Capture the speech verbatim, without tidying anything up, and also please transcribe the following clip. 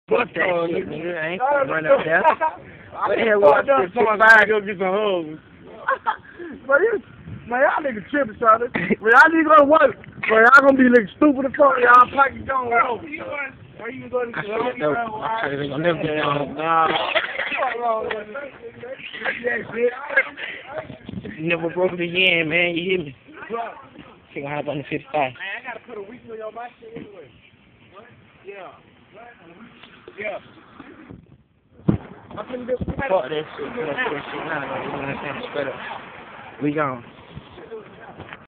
Fuck that shit, nigga. I ain't gonna run up there. What the hell was this? Somebody go get some hoes. But you, man, y'all niggas tripping, son. Man, y'all need to go to work. Man, y'all gonna be looking stupid as fuck. Y'all pocket going over. Where you going to I said, no. I said, they gonna never get on. Nah. Never broke it again, man. You hear me? She gonna hop on the fifty-five. Man, I gotta put a weekly on my shit anyway. Yeah. Yeah. Fuck that shit. Fuck that shit. Nah, nah, nah, nah, straight up. We gone.